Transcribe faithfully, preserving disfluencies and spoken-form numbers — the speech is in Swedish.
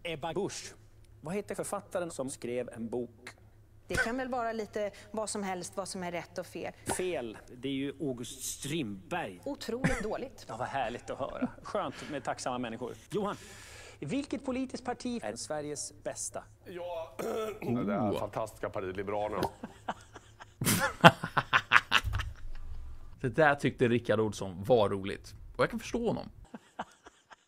Ebba Busch. Vad heter författaren som skrev en bok? Det kan väl vara lite vad som helst, vad som är rätt och fel. Fel. Det är ju August Strindberg. Otroligt dåligt. Ja, vad härligt att höra. Skönt med tacksamma människor. Johan, vilket politiskt parti är Sveriges bästa? Ja, det är fantastiska partiet Liberalerna. Det där tyckte Rickard Olsson var roligt. Och jag kan förstå honom.